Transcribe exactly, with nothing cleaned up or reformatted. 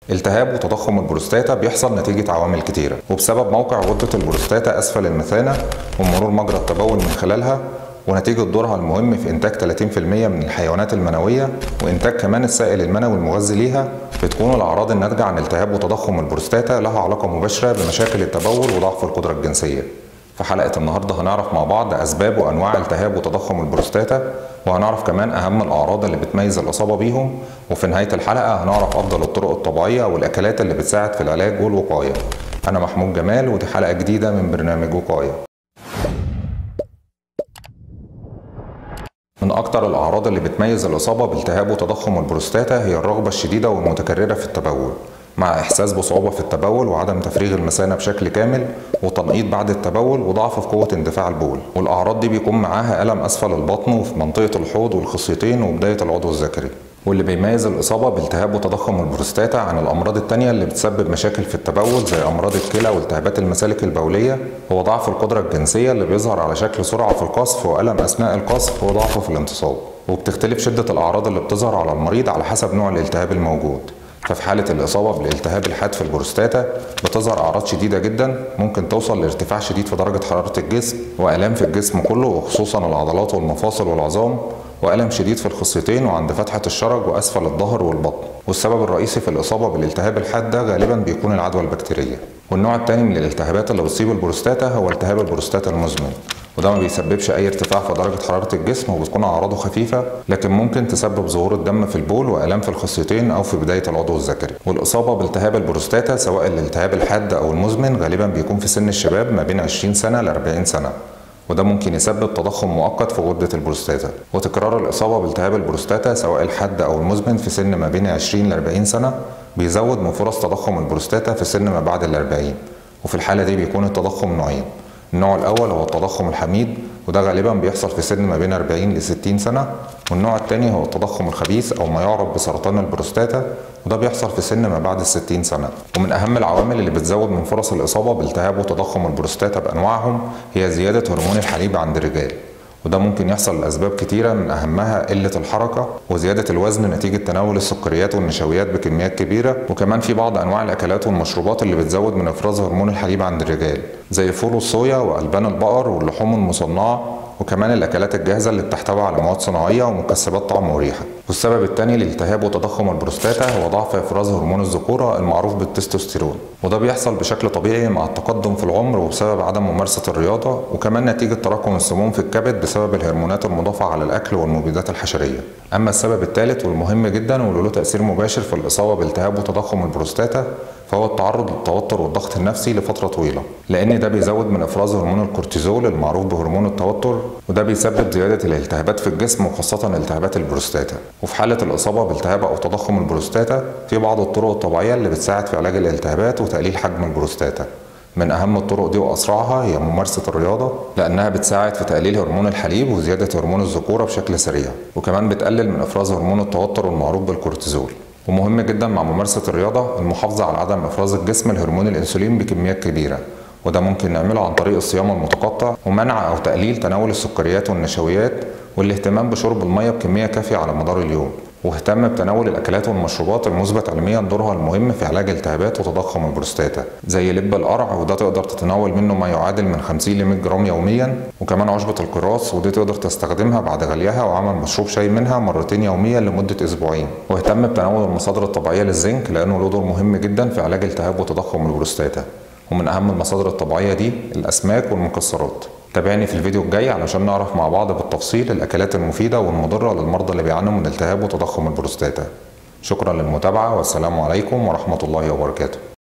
التهاب وتضخم البروستاتا بيحصل نتيجة عوامل كتيرة، وبسبب موقع غدة البروستاتا أسفل المثانة ومرور مجرى التبول من خلالها، ونتيجة دورها المهم في إنتاج ثلاثين بالمئة من الحيوانات المنوية وإنتاج كمان السائل المنوي المغذي ليها. بتكون الأعراض الناتجة عن التهاب وتضخم البروستاتا لها علاقة مباشرة بمشاكل التبول وضعف القدرة الجنسية. في حلقة النهاردة هنعرف مع بعض أسباب وأنواع التهاب وتضخم البروستاتا، وهنعرف كمان أهم الأعراض اللي بتميز الإصابة بيهم، وفي نهاية الحلقة هنعرف أفضل الطرق الطبيعية والأكلات اللي بتساعد في العلاج والوقاية. أنا محمود جمال ودي حلقة جديدة من برنامج وقاية. من أكتر الأعراض اللي بتميز الإصابة بالتهاب وتضخم البروستاتا هي الرغبة الشديدة والمتكررة في التبول، مع إحساس بصعوبة في التبول وعدم تفريغ المثانة بشكل كامل وتنقيط بعد التبول وضعف في قوة اندفاع البول. والأعراض دي بيكون معاها ألم أسفل البطن وفي منطقة الحوض والخصيتين وبداية العضو الذكري. واللي بيميز الإصابة بالتهاب وتضخم البروستاتا عن الأمراض التانية اللي بتسبب مشاكل في التبول زي أمراض الكلى والتهابات المسالك البولية هو ضعف القدرة الجنسية اللي بيظهر على شكل سرعة في القصف وألم أثناء القصف وضعف في الانتصاب. وبتختلف شدة الأعراض اللي بتظهر على المريض على حسب نوع الالتهاب الموجود. ففي حالة الإصابة بالالتهاب الحاد في البروستاتا بتظهر أعراض شديدة جدا ممكن توصل لارتفاع شديد في درجة حرارة الجسم وآلام في الجسم كله وخصوصا العضلات والمفاصل والعظام، وألم شديد في الخصيتين وعند فتحة الشرج وأسفل الظهر والبطن. والسبب الرئيسي في الإصابة بالالتهاب الحاد ده غالبا بيكون العدوى البكتيرية. والنوع الثاني من الالتهابات اللي بتصيب البروستاتا هو التهاب البروستاتا المزمن، وده ما بيسببش اي ارتفاع في درجة حرارة الجسم وبتكون اعراضه خفيفة، لكن ممكن تسبب ظهور الدم في البول والام في الخصيتين او في بداية العضو الذكري. والاصابة بالتهاب البروستاتا سواء الالتهاب الحاد او المزمن غالبا بيكون في سن الشباب ما بين عشرين سنة ل أربعين سنة، وده ممكن يسبب تضخم مؤقت في غدة البروستاتا. وتكرار الإصابة بالتهاب البروستاتا سواء الحاد أو المزمن في سن ما بين عشرين ل أربعين سنة بيزود من فرص تضخم البروستاتا في سن ما بعد الأربعين. وفي الحالة دي بيكون التضخم نوعين. النوع الأول هو التضخم الحميد وده غالبا بيحصل في سن ما بين أربعين ل ستين سنة، والنوع الثاني هو التضخم الخبيث أو ما يعرف بسرطان البروستاتا وده بيحصل في سن ما بعد الستين سنة. ومن أهم العوامل اللي بتزود من فرص الإصابة بالتهاب وتضخم البروستاتا بأنواعهم هي زيادة هرمون الحليب عند الرجال، وده ممكن يحصل لأسباب كتيرة من أهمها قلة الحركة وزيادة الوزن نتيجة تناول السكريات والنشويات بكميات كبيرة، وكمان في بعض أنواع الأكلات والمشروبات اللي بتزود من إفراز هرمون الحليب عند الرجال زي فول الصويا وألبان البقر واللحوم المصنعة، وكمان الأكلات الجاهزة اللي بتحتوي على مواد صناعية ومكسبات طعم وريحة. والسبب الثاني لالتهاب وتضخم البروستاتا هو ضعف إفراز هرمون الذكورة المعروف بالتستوستيرون، وده بيحصل بشكل طبيعي مع التقدم في العمر وبسبب عدم ممارسة الرياضة، وكمان نتيجة تراكم السموم في الكبد بسبب الهرمونات المضافة على الأكل والمبيدات الحشرية. أما السبب الثالث والمهم جدا واللي له تأثير مباشر في الإصابة بالتهاب وتضخم البروستاتا فهو التعرض للتوتر والضغط النفسي لفترة طويلة، لأن ده بيزود من إفراز هرمون الكورتيزول المعروف بهرمون التوتر، وده بيسبب زيادة الالتهابات في الجسم وخاصة التهابات البروستاتا. وفي حالة الإصابة بالتهاب أو تضخم البروستاتا في بعض الطرق الطبيعية اللي بتساعد في علاج الالتهابات وتقليل حجم البروستاتا. من أهم الطرق دي وأسرعها هي ممارسة الرياضة، لأنها بتساعد في تقليل هرمون الحليب وزيادة هرمون الذكورة بشكل سريع، وكمان بتقلل من إفراز هرمون التوتر المعروف بالكورتيزول. ومهم جدا مع ممارسة الرياضة المحافظة على عدم إفراز الجسم لهرمون الأنسولين بكميات كبيرة، وده ممكن نعمله عن طريق الصيام المتقطع ومنع أو تقليل تناول السكريات والنشويات، والاهتمام بشرب المياه بكمية كافية على مدار اليوم، واهتم بتناول الأكلات والمشروبات المثبت علميا دورها المهم في علاج التهابات وتضخم البروستاتا زي لب القرع، وده تقدر تتناول منه ما يعادل من خمسين ل مية جرام يوميا، وكمان عشبة القراص ودي تقدر تستخدمها بعد غليها وعمل مشروب شاي منها مرتين يوميا لمدة أسبوعين. واهتم بتناول المصادر الطبيعية للزنك لأنه له دور مهم جدا في علاج التهاب وتضخم البروستاتا، ومن أهم المصادر الطبيعية دي الأسماك والمكسرات. تابعني في الفيديو الجاي علشان نعرف مع بعض بالتفصيل الأكلات المفيدة والمضرة للمرضى اللي بيعانوا من التهاب وتضخم البروستاتا. شكرا للمتابعة والسلام عليكم ورحمة الله وبركاته.